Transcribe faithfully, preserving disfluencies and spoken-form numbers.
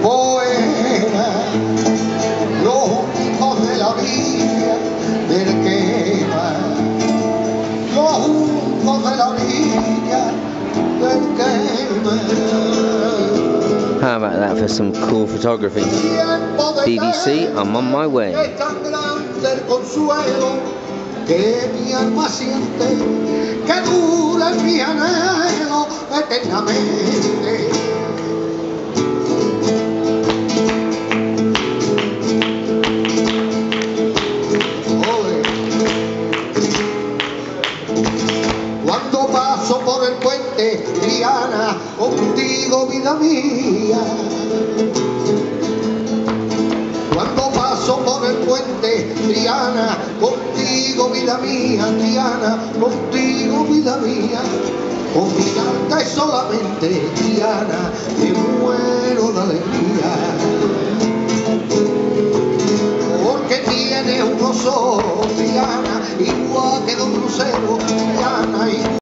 poema, los juntos de la orilla del quema, los juntos de la orilla del quema. How about that for some cool photography? B B C, I'm on my way. Es tan grande el consuelo que mi alma siente, que dura en mi anhelo eternamente. Cuando paso por el puente, Triana, contigo, vida mía. Cuando paso por el puente, Triana, contigo, vida mía, Triana, contigo, vida mía. Con mirarte solamente, Triana, me muero de alegría. Porque tiene unos ojos, Triana, igual que Don Lucero, Triana, igual.